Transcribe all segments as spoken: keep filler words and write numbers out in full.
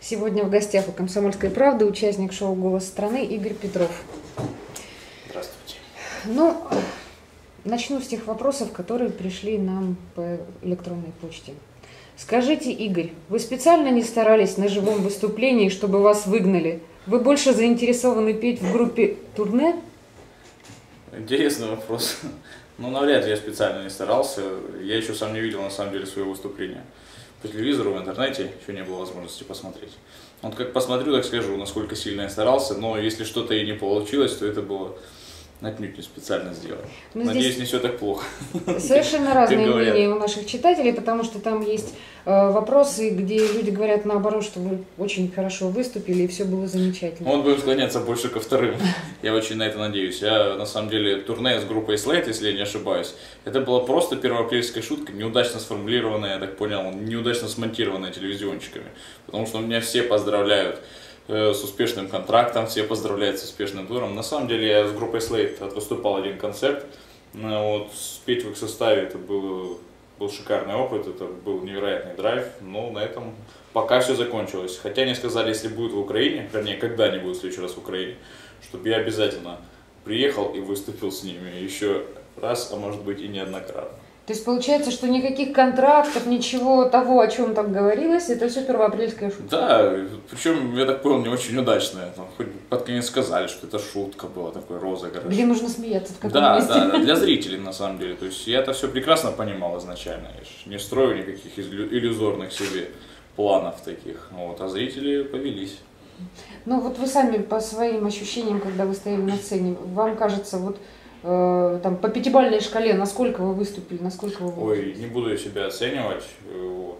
Сегодня в гостях у «Комсомольской правды» участник шоу «Голос страны» Игорь Петров. Здравствуйте. Ну, начну с тех вопросов, которые пришли нам по электронной почте. Скажите, Игорь, вы специально не старались на живом выступлении, чтобы вас выгнали? Вы больше заинтересованы петь в группе «Турне»? Интересный вопрос. Ну, навряд ли я специально не старался. Я еще сам не видел, на самом деле, своего выступления. По телевизору, в интернете еще не было возможности посмотреть. Вот как посмотрю, так скажу, насколько сильно я старался. Но если что-то и не получилось, то это было отнюдь не специально сделано. Но Надеюсь, не все так плохо. Совершенно разные мнения у наших читателей, потому что там есть э, вопросы, где люди говорят наоборот, что вы очень хорошо выступили и все было замечательно. Вот будем склоняться больше ко вторым. Я очень на это надеюсь. Я, на самом деле, турне с группой Slate, если я не ошибаюсь, это была просто первоапрельская шутка, неудачно сформулированная, я так понял, неудачно смонтированная телевизионщиками. Потому что меня все поздравляют с успешным контрактом, все поздравляют с успешным туром. На самом деле я с группой Slate выступал один концерт. Вот, спеть в их составе это был, был шикарный опыт, это был невероятный драйв. Но на этом пока все закончилось. Хотя они сказали, если будет в Украине, вернее, когда они будут в следующий раз в Украине, чтобы я обязательно приехал и выступил с ними еще раз, а может быть и неоднократно. То есть получается, что никаких контрактов, ничего того, о чем там говорилось, это все первоапрельская шутка? Да, причем, я так понял, не очень удачная. Там, хоть под конец сказали, что это шутка была, такой розыгрыш. Где нужно смеяться, в каком да, месте? Да, да, для зрителей на самом деле. То есть я это все прекрасно понимал изначально. Я ж не строю никаких иллюзорных себе планов таких. Вот, а зрители повелись. Ну вот вы сами по своим ощущениям, когда вы стояли на сцене, вам кажется, вот там, по пятибалльной шкале, насколько вы выступили, насколько вы Ой, не буду я себя оценивать. Вот.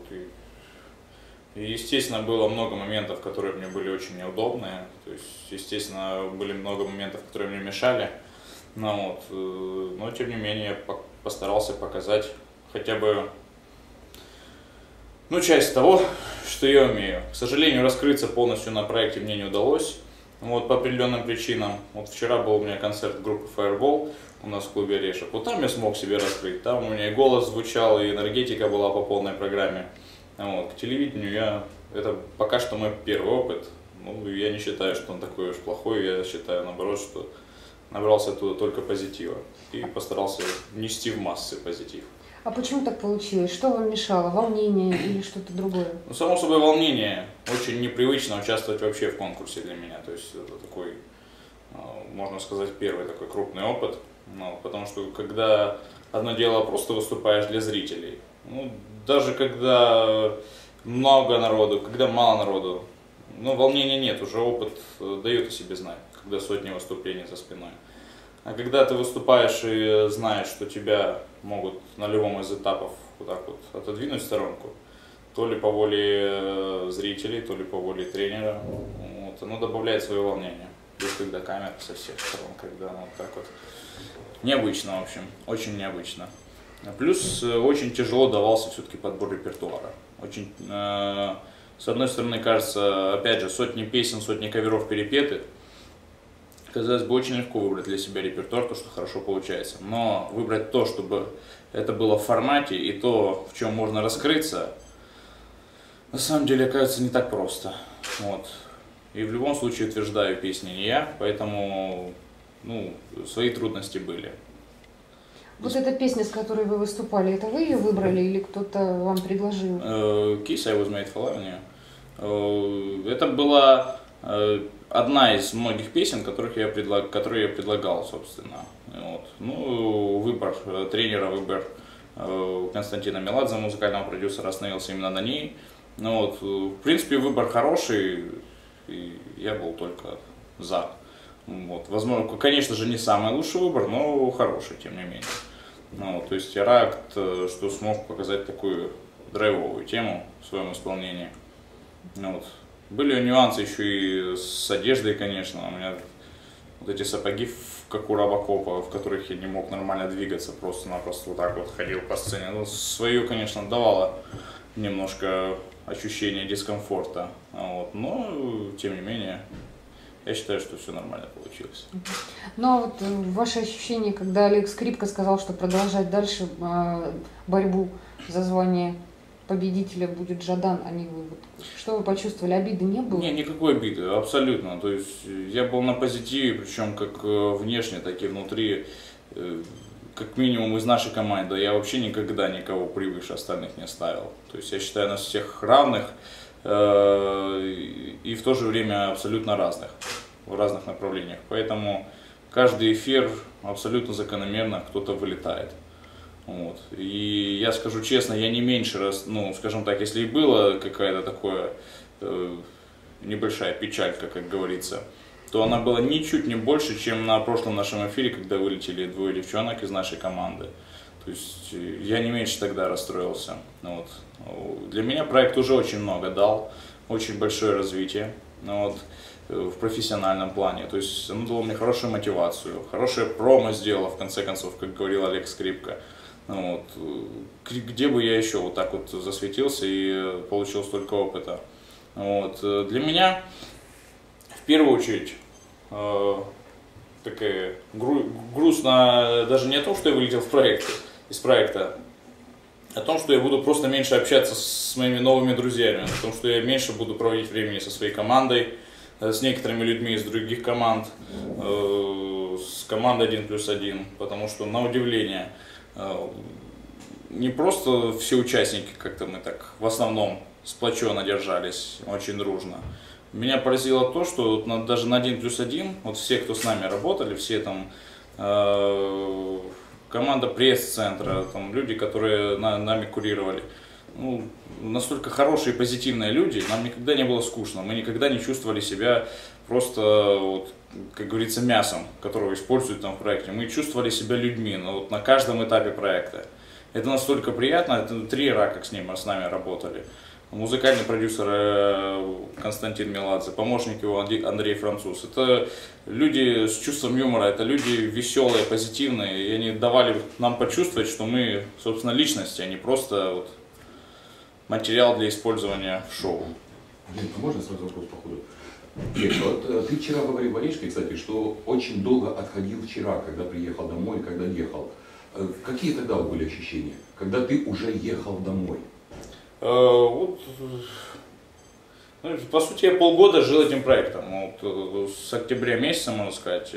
И, и, естественно, было много моментов, которые мне были очень неудобные. То есть, естественно, были много моментов, которые мне мешали. Но, вот, но тем не менее, я постарался показать хотя бы ну, часть того, что я умею. К сожалению, раскрыться полностью на проекте мне не удалось. Вот по определенным причинам. Вот вчера был у меня концерт группы Fireball у нас в клубе Орешек. Вот там я смог себе раскрыть. Там у меня и голос звучал, и энергетика была по полной программе. Вот. К телевидению я... Это пока что мой первый опыт. Ну, я не считаю, что он такой уж плохой. Я считаю, наоборот, что набрался оттуда только позитива. И постарался нести в массы позитив. А почему так получилось? Что вам мешало? Волнение или что-то другое? Ну, само собой, волнение. Очень непривычно участвовать вообще в конкурсе для меня. То есть это такой, можно сказать, первый такой крупный опыт. Ну, потому что когда одно дело просто выступаешь для зрителей, ну, даже когда много народу, когда мало народу, ну, волнения нет, уже опыт дает о себе знать, когда сотни выступлений за спиной. А когда ты выступаешь и знаешь, что тебя могут на любом из этапов вот так вот отодвинуть в сторонку, то ли по воле зрителей, то ли по воле тренера, вот, оно добавляет свое волнение. Плюс когда камера со всех сторон, когда оно вот так вот. Необычно, в общем, очень необычно. Плюс очень тяжело давался все-таки подбор репертуара. Очень, э, с одной стороны, кажется, опять же, сотни песен, сотни каверов перепеты. Казалось бы, очень легко выбрать для себя репертуар, то, что хорошо получается. Но выбрать то, чтобы это было в формате, и то, в чем можно раскрыться, на самом деле, оказывается, не так просто. Вот. И в любом случае, утверждаю, песни не я, поэтому ну, свои трудности были. Вот эта песня, с которой вы выступали, это вы ее выбрали или кто-то вам предложил? Kiss I Was Made for Loving You. Это была одна из многих песен, которых я предлаг... которые я предлагал, собственно. Вот. Ну, выбор тренера, выбор Константина Меладзе, музыкального продюсера, остановился именно на ней. Ну, вот. В принципе, выбор хороший, и я был только за. Вот. Возможно, конечно же, не самый лучший выбор, но хороший, тем не менее. Ну, вот. То есть я рад, что смог показать такую драйвовую тему в своем исполнении. Ну, вот. Были нюансы еще и с одеждой, конечно. У меня вот эти сапоги, как у Робокопа, в которых я не мог нормально двигаться, просто-напросто вот так вот ходил по сцене. Ну, свое, конечно, давало немножко ощущение дискомфорта. Вот. Но, тем не менее, я считаю, что все нормально получилось. Ну, а вот ваши ощущения, когда Олег Скрипка сказал, что продолжать дальше борьбу за звание победителя будет Жадан, а не вы. Что вы почувствовали? Обиды не было? Не, никакой обиды, абсолютно. То есть я был на позитиве, причем как внешне, так и внутри. Как минимум из нашей команды я вообще никогда никого превыше остальных не ставил. То есть я считаю нас всех равных и в то же время абсолютно разных, в разных направлениях. Поэтому каждый эфир абсолютно закономерно кто-то вылетает. Вот. И я скажу честно, я не меньше раз, ну, скажем так, если и была какая-то такая э, небольшая печалька, как говорится, то она была ничуть не больше, чем на прошлом нашем эфире, когда вылетели двое девчонок из нашей команды. То есть я не меньше тогда расстроился. Вот. Для меня проект уже очень много дал, очень большое развитие. Вот. В профессиональном плане, то есть оно дало мне хорошую мотивацию, хорошее промо сделало, в конце концов, как говорил Олег Скрипка. Вот. Где бы я еще вот так вот засветился и получил столько опыта. Вот. Для меня, в первую очередь, такая гру грустно даже не о том, что я вылетел в проект, из проекта, а о том, что я буду просто меньше общаться с моими новыми друзьями, о том, что я меньше буду проводить времени со своей командой, с некоторыми людьми из других команд, с командой один плюс один, потому что, на удивление, не просто все участники, как-то мы так в основном сплоченно держались, очень дружно. Меня поразило то, что даже на один плюс один, вот все, кто с нами работали, все там, команда пресс-центра, там люди, которые на, нами курировали, ну, настолько хорошие и позитивные люди, нам никогда не было скучно, мы никогда не чувствовали себя просто, вот, как говорится, мясом, которого используют там в проекте. Мы чувствовали себя людьми, ну, вот, на каждом этапе проекта. Это настолько приятно, это три рака с ним, с нами работали. Музыкальный продюсер Константин Меладзе, помощник его Андрей Француз. Это люди с чувством юмора, это люди веселые, позитивные, и они давали нам почувствовать, что мы, собственно, личности, а не просто вот материал для использования в шоу. Дим, а можно сразу вопрос по ходу? Нет, вот, ты вчера говорил Валеришке, кстати, что очень долго отходил вчера, когда приехал домой, когда ехал. Какие тогда были ощущения, когда ты уже ехал домой? Вот, ну, по сути, я полгода жил этим проектом. Вот, с октября месяца, можно сказать,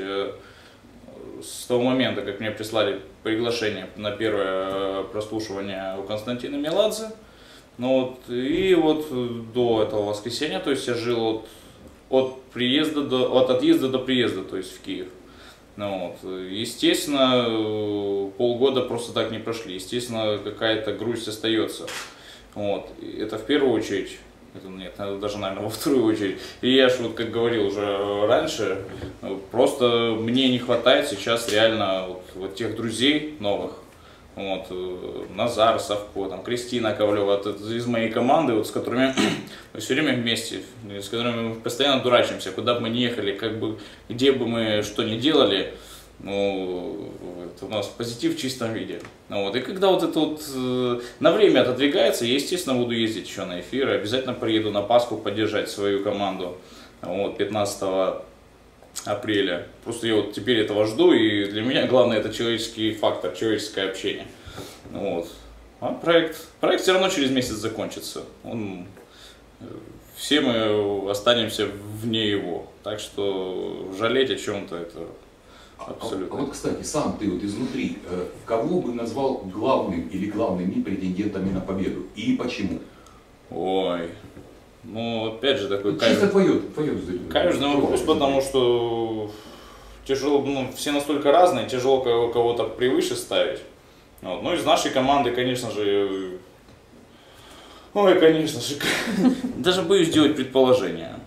с того момента, как мне прислали приглашение на первое прослушивание у Константина Меладзе. Ну, вот, и вот до этого воскресенья, то есть я жил от, от, приезда до, от отъезда до приезда, то есть в Киев. Ну, вот. Естественно, полгода просто так не прошли. Естественно, какая-то грусть остается. Вот. Это в первую очередь, это нет, это даже, наверное, во вторую очередь. И я же, вот, как говорил уже раньше, просто мне не хватает сейчас реально вот, вот тех друзей новых. Вот, Назар, Савко, там, Кристина Ковалева, это из моей команды, вот, с которыми мы все время вместе, с которыми мы постоянно дурачимся, куда бы мы ни ехали, как бы, где бы мы что ни делали, ну, это у нас позитив в чистом виде. Ну, вот, и когда вот это вот э, на время отодвигается, я, естественно, буду ездить еще на эфиры, обязательно приеду на Пасху поддержать свою команду, вот, пятнадцатого апреля. Просто я вот теперь этого жду, и для меня главное это человеческий фактор, человеческое общение. Вот. А проект, проект все равно через месяц закончится. Он, все мы останемся вне его. Так что жалеть о чем-то это абсолютно. А, а вот, кстати, сам ты вот изнутри, э, кого бы назвал главным или главными претендентами на победу? И почему? Ой. Ну, опять же, такой чисто твое, твое каверзный вопрос, потому что тяжело, ну, все настолько разные, тяжело кого-то превыше ставить. Вот. Ну, из нашей команды, конечно же, ой, конечно же, даже боюсь делать предположения.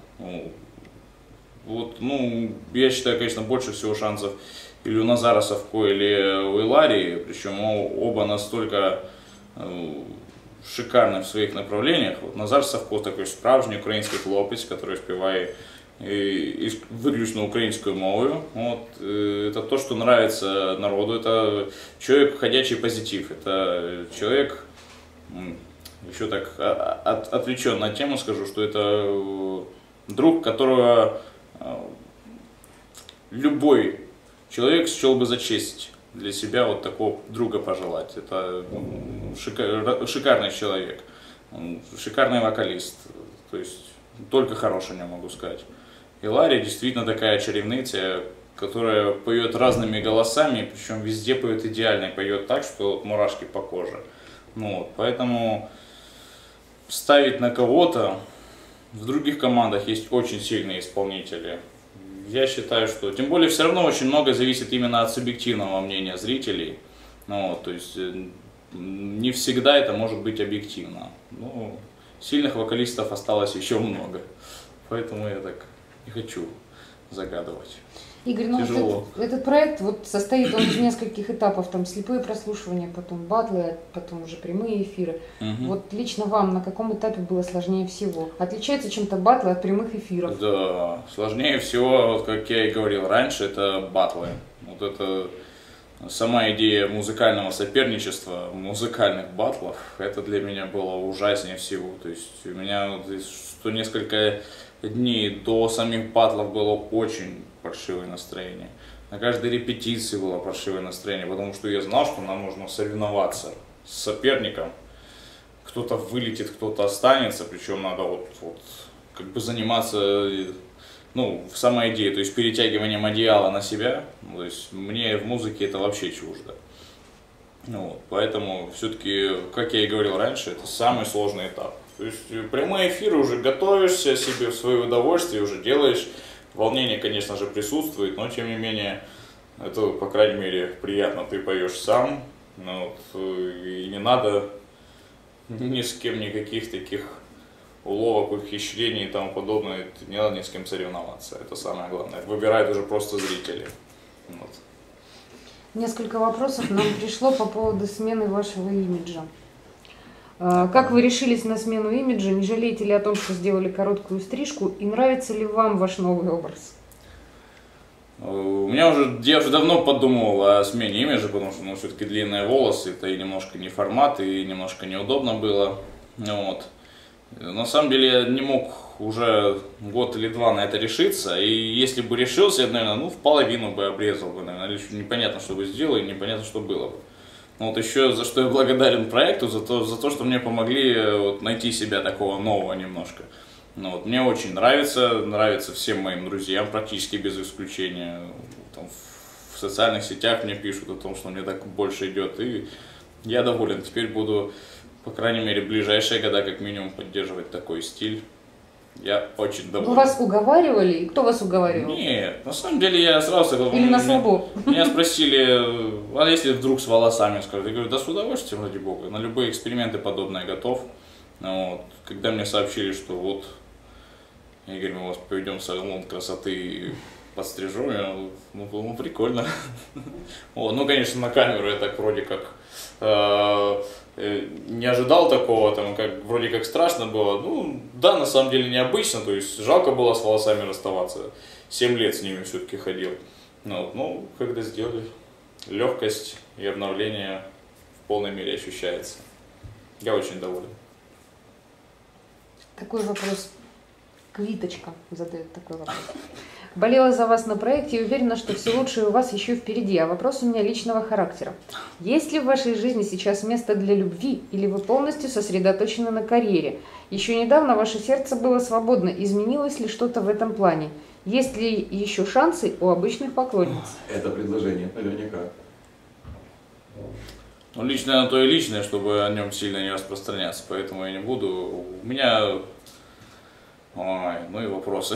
Вот, ну, я считаю, конечно, больше всего шансов или у Назара Савко, или у Иларии, причем оба настолько шикарны в своих направлениях. Вот Назар Савко такой справжній український хлопець, который співає виключно українською мовою. Вот. Это то, что нравится народу. Это человек ходячий позитив. Это человек, еще так от, отвлеченно на тему скажу, что это друг, которого любой человек счел бы за честь для себя вот такого друга пожелать. Это шикар, шикарный человек. Он шикарный вокалист, то есть только хорошее не могу сказать. И Ларри действительно такая чарівниця, которая поет разными голосами, причем везде поет идеально, поет так, что вот мурашки по коже. Ну, вот, поэтому ставить на кого-то, в других командах есть очень сильные исполнители. Я считаю, что, тем более, все равно очень много зависит именно от субъективного мнения зрителей. Ну, вот, то есть не всегда это может быть объективно. Ну, сильных вокалистов осталось еще много, поэтому я так не хочу загадывать. Игорь, ну этот, этот проект вот состоит он из нескольких этапов, там слепые прослушивания, потом батлы, потом уже прямые эфиры. Угу. Вот лично вам на каком этапе было сложнее всего? Отличается чем-то батлы от прямых эфиров? Да, сложнее всего, вот как я и говорил раньше, это батлы. Вот это сама идея музыкального соперничества, музыкальных батлов, это для меня было ужаснее всего. То есть у меня вот, что несколько дней до самих батлов было очень паршивое настроение. На каждой репетиции было паршивое настроение, потому что я знал, что нам нужно соревноваться с соперником. Кто-то вылетит, кто-то останется, причем надо вот, вот как бы заниматься, ну, в самой идее, то есть перетягиванием одеяла на себя. То есть мне в музыке это вообще чуждо. Ну, вот, поэтому все-таки, как я и говорил раньше, это самый сложный этап. То есть прямые эфиры уже готовишься себе в свое удовольствие, уже делаешь. Волнение, конечно же, присутствует, но тем не менее, это, по крайней мере, приятно. Ты поешь сам, ну, вот, и не надо ни с кем никаких таких уловок, ухищрений и тому подобное. Не надо ни с кем соревноваться. Это самое главное. Выбирают уже просто зрители. Вот. Несколько вопросов нам пришло по поводу смены вашего имиджа. Как вы решились на смену имиджа? Не жалеете ли о том, что сделали короткую стрижку? И нравится ли вам ваш новый образ? У меня уже, я уже давно подумал о смене имиджа, потому что, ну, все-таки длинные волосы, это и немножко не формат, и немножко неудобно было. Вот. На самом деле я не мог уже год или два на это решиться, и если бы решился, я, наверное, ну, в половину бы обрезал бы, наверное, непонятно, что бы сделал, и непонятно, что было бы. Вот еще за что я благодарен проекту, за то, за то что мне помогли вот, найти себя такого нового немножко. Ну, вот, мне очень нравится, нравится всем моим друзьям, практически без исключения. Там, в социальных сетях мне пишут о том, что мне так больше идет, и я доволен. Теперь буду, по крайней мере, в ближайшие года как минимум поддерживать такой стиль. Я очень доволен. Вы вас уговаривали? Кто вас уговаривал? Нет, на самом деле я сразу сказал. Или на слабо? Меня спросили, а если вдруг с волосами скажут? Я говорю, да с удовольствием, ради бога. На любые эксперименты подобное готов. Вот. Когда мне сообщили, что вот, Игорь, мы вас поведем в салон красоты и подстрижем, я, ну, ну прикольно. Вот, ну, конечно, на камеру я так вроде как э, не ожидал такого, там, как, вроде как страшно было. Ну, да, на самом деле необычно, то есть жалко было с волосами расставаться. Семь лет с ними все-таки ходил. Ну, ну, когда сделали, легкость и обновление в полной мере ощущается. Я очень доволен. Такой вопрос. Квиточка задает такой вопрос. Болела за вас на проекте и уверена, что все лучшее у вас еще впереди. А вопрос у меня личного характера. Есть ли в вашей жизни сейчас место для любви или вы полностью сосредоточены на карьере? Еще недавно ваше сердце было свободно. Изменилось ли что-то в этом плане? Есть ли еще шансы у обычных поклонниц? Это предложение наверняка. Ну, личное на то и личное, чтобы о нем сильно не распространяться, поэтому я не буду. У меня... Ой, ну и вопросы.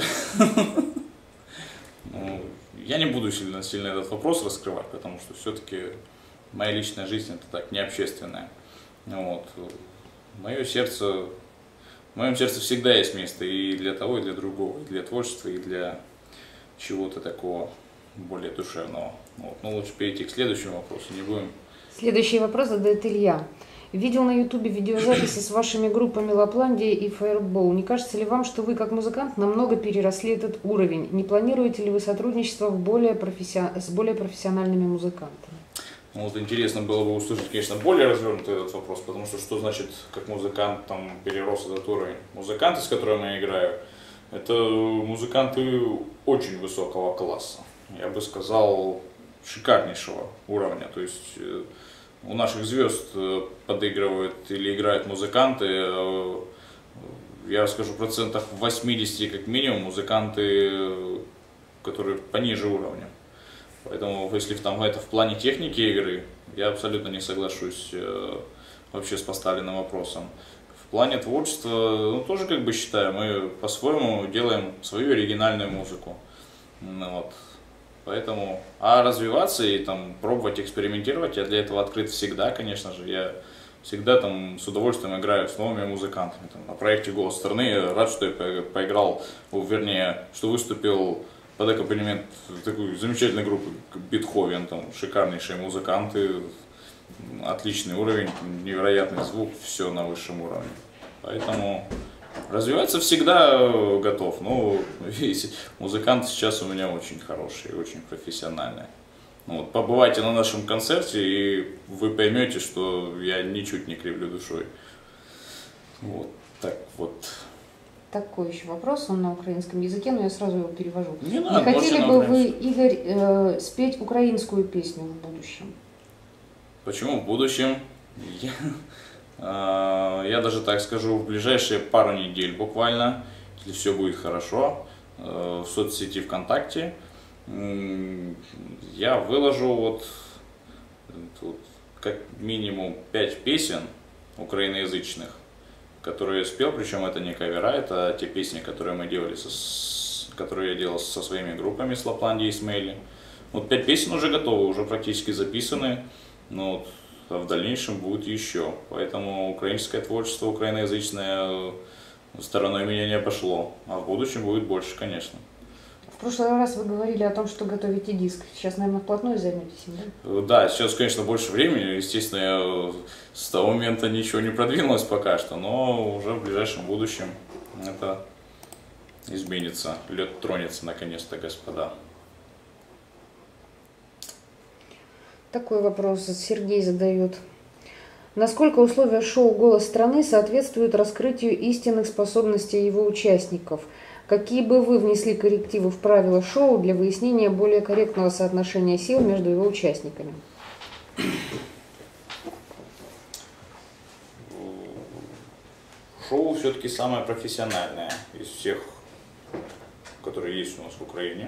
Я не буду сильно, сильно этот вопрос раскрывать, потому что все-таки моя личная жизнь это так, не общественная. Вот. Мое сердце, в моем сердце всегда есть место и для того, и для другого, и для творчества, и для чего-то такого более душевного. Вот. Ну, лучше перейти к следующему вопросу, не будем. Следующий вопрос задает Илья. Видел на ютубе видеозаписи с вашими группами Лапландия и Fireball. Не кажется ли вам, что вы, как музыкант, намного переросли этот уровень? Не планируете ли вы сотрудничество в более професси... с более профессиональными музыкантами? Ну, вот интересно было бы услышать, конечно, более развернутый этот вопрос, потому что что значит, как музыкант там перерос этот уровень? Музыканты, с которыми я играю, это музыканты очень высокого класса. Я бы сказал, шикарнейшего уровня. То есть у наших звезд подыгрывают или играют музыканты. Я расскажу, процентов восемьдесят как минимум музыканты, которые пониже уровня. Поэтому, если там это в плане техники игры, я абсолютно не соглашусь э, вообще с поставленным вопросом. В плане творчества, ну, тоже как бы считаю, мы по-своему делаем свою оригинальную музыку. Ну, вот. Поэтому, а развиваться и там пробовать, экспериментировать, я для этого открыт всегда, конечно же. Я всегда там с удовольствием играю с новыми музыкантами. Там, на проекте «Голос страны» рад, что я поиграл, вернее, что выступил под аккомпанемент такой замечательной группы Бетховен, там шикарнейшие музыканты, отличный уровень, невероятный звук, все на высшем уровне. Поэтому развиваться всегда готов. Но видите, музыканты сейчас у меня очень хорошие, очень профессиональные. Вот, побывайте на нашем концерте, и вы поймете, что я ничуть не кривлю душой. Вот так вот. Такой еще вопрос, он на украинском языке, но я сразу его перевожу. Не, не надо, хотели бы вы, Игорь, э, спеть украинскую песню в будущем? Почему в будущем? Я, э, я даже так скажу, в ближайшие пару недель буквально, если все будет хорошо, э, в соцсети ВКонтакте э, я выложу вот, вот как минимум пять песен украиноязычных, которые я спел, причем это не кавера, это те песни, которые мы делали, со, которые я делал со своими группами с Лапландии и Смейли. Вот пять песен уже готовы, уже практически записаны, но вот, а в дальнейшем будет еще. Поэтому украинское творчество, украиноязычное стороной меня не пошло, а в будущем будет больше, конечно. В прошлый раз вы говорили о том, что готовите диск. Сейчас, наверное, вплотную займетесь им, да? Да, сейчас, конечно, больше времени. Естественно, я с того момента ничего не продвинулось пока что, но уже в ближайшем будущем это изменится. Лед тронется наконец-то, господа. Такой вопрос Сергей задает. Насколько условия шоу «Голос страны» соответствуют раскрытию истинных способностей его участников? Какие бы вы внесли коррективы в правила шоу для выяснения более корректного соотношения сил между его участниками? Шоу все-таки самое профессиональное из всех, которые есть у нас в Украине.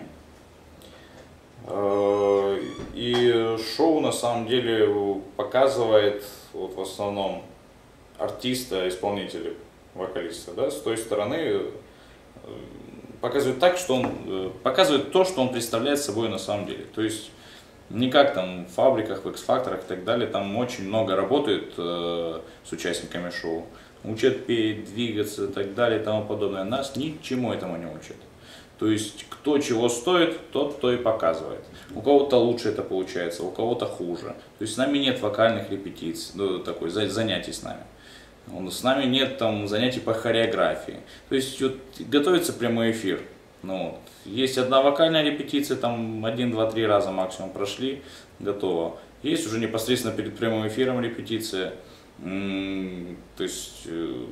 И шоу на самом деле показывает вот в основном артиста, исполнителя, вокалиста, да, с той стороны показывает так, что он показывает то, что он представляет собой на самом деле. То есть не как там в фабриках, в X-факторах и так далее, там очень много работают э, с участниками шоу, учат петь, двигаться и так далее и тому подобное. Нас ничему этому не учат. То есть кто чего стоит, тот то и показывает. У кого-то лучше это получается, у кого-то хуже. То есть с нами нет вокальных репетиций, ну, такой, занятий с нами. С нами нет там занятий по хореографии. То есть вот, готовится прямой эфир. Ну, вот. Есть одна вокальная репетиция, там один, два, три раза максимум прошли, готово. Есть уже непосредственно перед прямым эфиром репетиция. То есть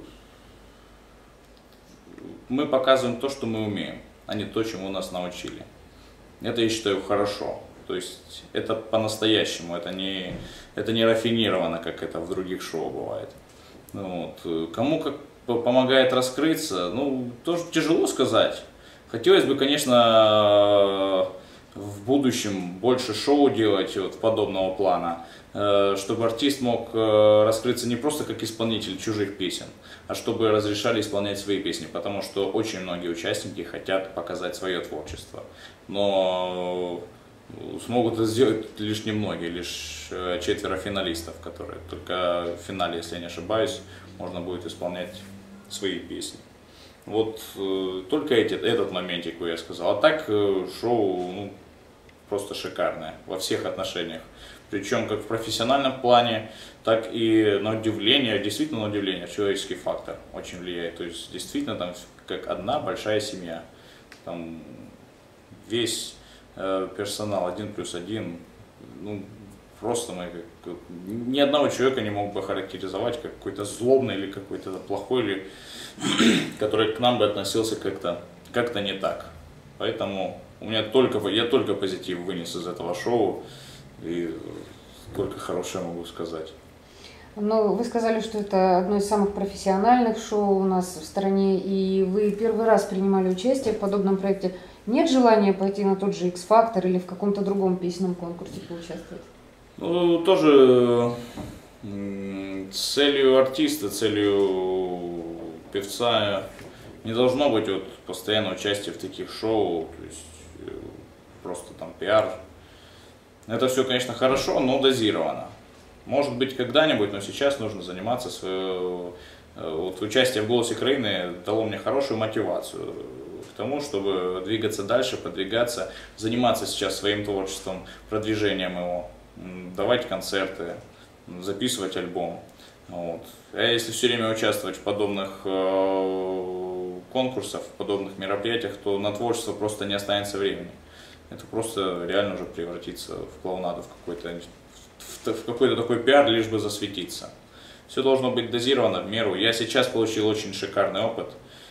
мы показываем то, что мы умеем, а не то, чему нас научили. Это я считаю хорошо. То есть это по-настоящему, это не, это не рафинировано, как это в других шоу бывает. Вот. Кому как помогает раскрыться, ну, тоже тяжело сказать. Хотелось бы, конечно, в будущем больше шоу делать вот, подобного плана, чтобы артист мог раскрыться не просто как исполнитель чужих песен, а чтобы разрешали исполнять свои песни, потому что очень многие участники хотят показать свое творчество, но смогут это сделать лишь немногие, лишь четверо финалистов, которые только в финале, если я не ошибаюсь, можно будет исполнять свои песни. Вот э, только эти, этот моментик, я сказал. А так э, шоу ну, просто шикарное во всех отношениях. Причем как в профессиональном плане, так и на удивление, действительно на удивление, человеческий фактор очень влияет. То есть действительно там как одна большая семья. Там весь э, персонал один плюс один, ну, просто мы как, ни одного человека не мог бы характеризовать как какой-то злобный или какой-то плохой, или который к нам бы относился как-то как-то не так. Поэтому у меня только, я только позитив вынес из этого шоу. И только хорошее могу сказать. Но вы сказали, что это одно из самых профессиональных шоу у нас в стране, и вы первый раз принимали участие в подобном проекте. Нет желания пойти на тот же X-Factor или в каком-то другом песенном конкурсе поучаствовать? Ну, тоже целью артиста, целью певца не должно быть вот постоянное участие в таких шоу, то есть просто там пиар. Это все, конечно, хорошо, но дозировано. Может быть, когда-нибудь, но сейчас нужно заниматься своей... Вот участие в «Голосе Украины» дало мне хорошую мотивацию к тому, чтобы двигаться дальше, продвигаться, заниматься сейчас своим творчеством, продвижением его, давать концерты, записывать альбом. Вот. А если все время участвовать в подобных э, конкурсах, в подобных мероприятиях, то на творчество просто не останется времени. Это просто реально уже превратится в клоунаду, в какой-то в какой-то такой пиар, лишь бы засветиться. Все должно быть дозировано в меру. Я сейчас получил очень шикарный опыт.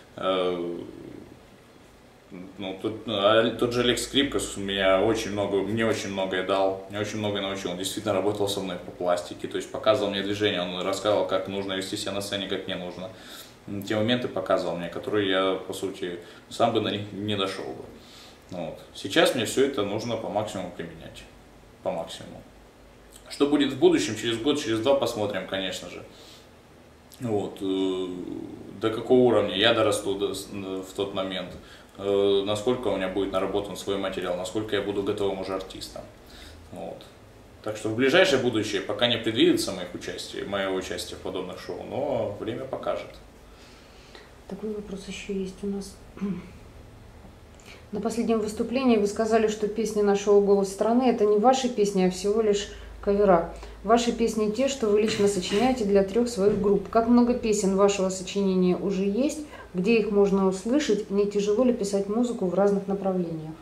Ну, тут, тот же Олег Скрипкас меня очень много, мне очень многое дал, мне очень многое научил. Он действительно работал со мной по пластике, то есть показывал мне движение, он рассказывал, как нужно вести себя на сцене, как не нужно. Те моменты показывал мне, которые я, по сути, сам бы на них не дошел бы. Вот. Сейчас мне все это нужно по максимуму применять, по максимуму. Что будет в будущем, через год, через два посмотрим, конечно же. Вот. До какого уровня я дорасту в тот момент, насколько у меня будет наработан свой материал, насколько я буду готовым уже артистом. Вот. Так что в ближайшее будущее пока не предвидится моих участий, моего участия в подобных шоу, но время покажет. Такой вопрос еще есть у нас. На последнем выступлении вы сказали, что песни на шоу «Голос страны» это не ваши песни, а всего лишь кавера. Ваши песни те, что вы лично сочиняете для трех своих групп. Как много песен вашего сочинения уже есть? Где их можно услышать? Не тяжело ли писать музыку в разных направлениях?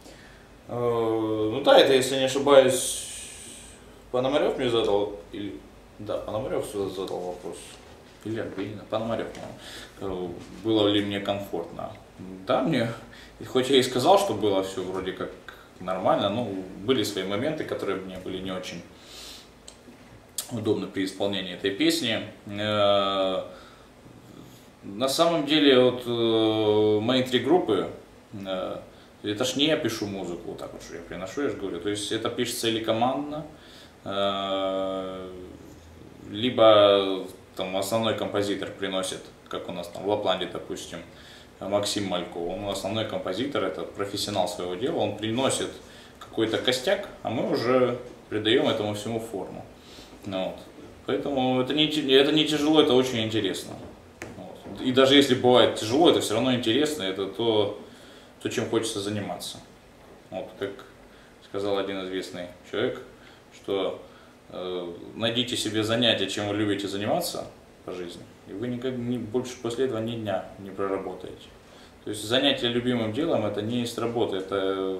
Ну да, это, если не ошибаюсь, Пономарев мне задал, или, да, Пономарев задал вопрос, или Арбенина, Пономарев, по-моему, было ли мне комфортно. Да, мне, хоть я и сказал, что было все вроде как нормально, но были свои моменты, которые мне были не очень удобны при исполнении этой песни. На самом деле, вот мои три группы, это ж не я пишу музыку, вот так вот, что я приношу, я же говорю, то есть это пишется или командно, либо там основной композитор приносит, как у нас там в Лапландии, допустим, Максим Малько, он основной композитор, это профессионал своего дела, он приносит какой-то костяк, а мы уже придаем этому всему форму. Вот. Поэтому это не, это не тяжело, это очень интересно. Вот. И даже если бывает тяжело, это все равно интересно, это то, то чем хочется заниматься. Вот, как сказал один известный человек, что э, найдите себе занятие, чем вы любите заниматься по жизни, и вы никак не, больше после этого ни дня не проработаете. То есть занятие любимым делом это не есть работа, это,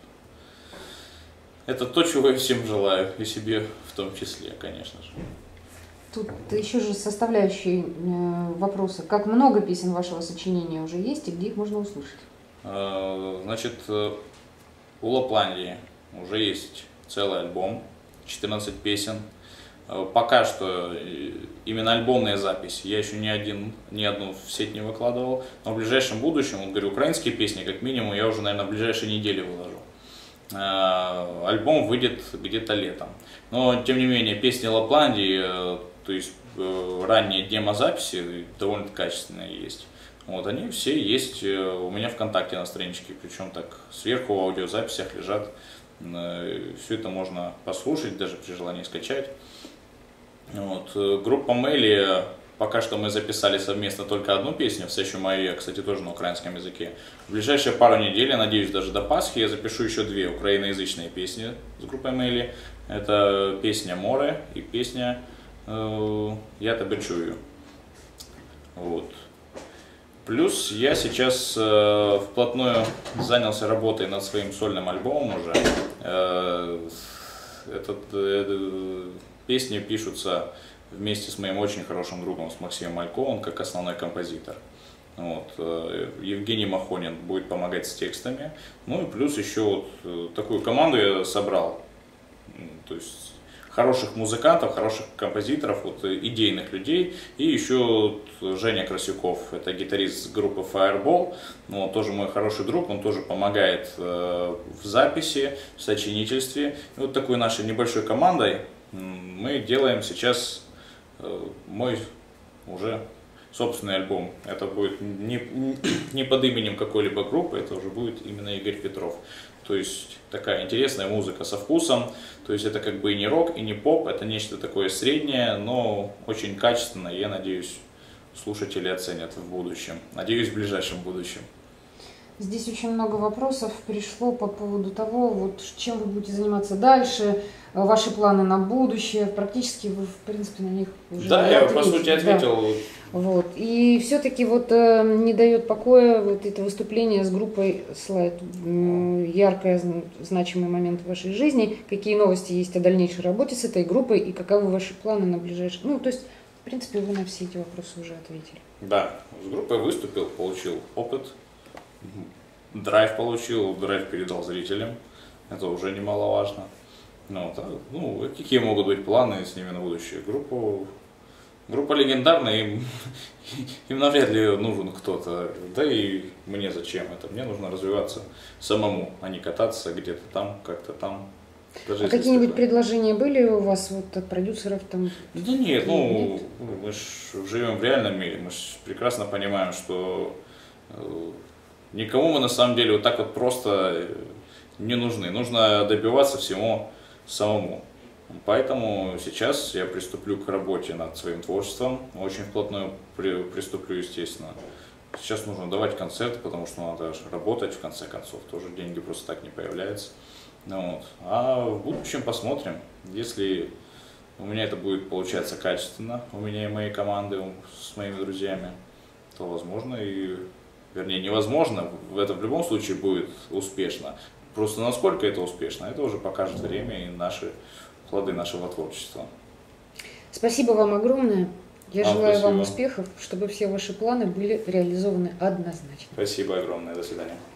это то, чего я всем желаю, и себе в том числе, конечно же. Тут еще же составляющие вопроса. Как много песен вашего сочинения уже есть и где их можно услышать? Значит, у Лапландии уже есть целый альбом, четырнадцать песен. Пока что именно альбомные записи я еще ни, один, ни одну в сеть не выкладывал, но в ближайшем будущем, вот говорю, украинские песни как минимум я уже, наверное, в ближайшие недели выложу. Альбом выйдет где-то летом. Но, тем не менее, песни Лапландии, то есть ранние демозаписи, довольно качественные есть. Вот, они все есть у меня ВКонтакте на страничке, причем так сверху в аудиозаписях лежат. Все это можно послушать, даже при желании скачать. Вот. Группа Мели, пока что мы записали совместно только одну песню, «Все еще моя», кстати, тоже на украинском языке. В ближайшие пару недель, я надеюсь, даже до Пасхи, я запишу еще две украиноязычные песни с группой Мели. Это песня «Море» и песня «Я тебе чую». Вот. Плюс я сейчас э, вплотную занялся работой над своим сольным альбомом уже. Э, этот, э, песни пишутся вместе с моим очень хорошим другом, с Максимом Малько, он как основной композитор. Вот. Э, Евгений Махонин будет помогать с текстами. Ну и плюс еще вот э, такую команду я собрал. То есть хороших музыкантов, хороших композиторов, вот, идейных людей. И еще вот Женя Красюков, это гитарист группы Fireball, ну, он тоже мой хороший друг, он тоже помогает э, в записи, в сочинительстве. И вот такой нашей небольшой командой мы делаем сейчас э, мой уже собственный альбом. Это будет не, не под именем какой-либо группы, это уже будет именно Игорь Петров. То есть такая интересная музыка со вкусом. То есть это как бы и не рок, и не поп, это нечто такое среднее, но очень качественное. Я надеюсь, слушатели оценят в будущем. Надеюсь, в ближайшем будущем. Здесь очень много вопросов пришло по поводу того, вот, чем вы будете заниматься дальше, ваши планы на будущее. Практически вы, в принципе, на них уже Да, я ответили. по сути ответил. Да. Вот. И все-таки вот э, не дает покоя вот это выступление с группой Слайд. Яркий, значимый момент в вашей жизни. Какие новости есть о дальнейшей работе с этой группой и каковы ваши планы на ближайшее? Ну, то есть, в принципе, вы на все эти вопросы уже ответили. Да, с группой выступил, получил опыт, драйв получил, драйв передал зрителям. Это уже немаловажно. Ну, так, ну, какие могут быть планы с ними на будущее? Группу Группа легендарная, им, им навряд ли нужен кто-то, да и мне зачем это, мне нужно развиваться самому, а не кататься где-то там, как-то там. А какие-нибудь предложения были у вас вот от продюсеров там? Да нет, ну нет? мы же живем в реальном мире, мы же прекрасно понимаем, что никому мы на самом деле вот так вот просто не нужны, нужно добиваться всего самому. Поэтому сейчас я приступлю к работе над своим творчеством, очень вплотную при, приступлю, естественно. Сейчас нужно давать концерты, потому что надо работать в конце концов, тоже деньги просто так не появляются. Ну, вот. А в будущем посмотрим, если у меня это будет получаться качественно, у меня и моей команды, с моими друзьями, то возможно и, вернее невозможно, это в любом случае будет успешно. Просто насколько это успешно, это уже покажет время и наши плоды нашего творчества. Спасибо вам огромное. Я Вам желаю спасибо. вам успехов, чтобы все ваши планы были реализованы однозначно. Спасибо огромное. До свидания.